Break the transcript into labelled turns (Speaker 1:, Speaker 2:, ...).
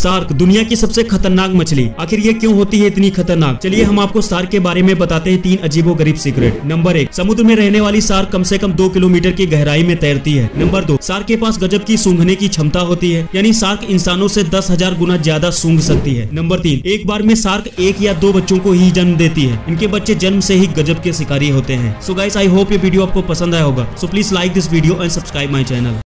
Speaker 1: Shark दुनिया की सबसे खतरनाक मछली। आखिर ये क्यों होती है इतनी खतरनाक? चलिए हम आपको शार्क के बारे में बताते हैं 3 अजीबोगरीब सीक्रेट। नंबर 1, समुद्र में रहने वाली शार्क कम से कम 2 किलोमीटर की गहराई में तैरती है। नंबर 2, शार्क के पास गजब की सूंघने की क्षमता होती है, यानी शार्क इंसानों से 10,000 गुना ज्यादा सूंघ सकती है। नंबर 3, एक बार में शार्क 1 या 2 बच्चों को ही जन्म देती है। इनके बच्चे जन्म से ही गजब के शिकारी होते हैं। सो गाइस, आई होप ये वीडियो आपको पसंद आया होगा। सो please like this video and subscribe my channel.